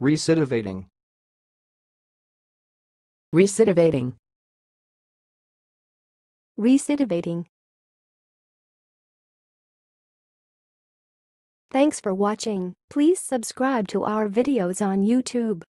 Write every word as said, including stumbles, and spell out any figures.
Recidivating. Recidivating. Recidivating. Thanks for watching. Please subscribe to our videos on YouTube.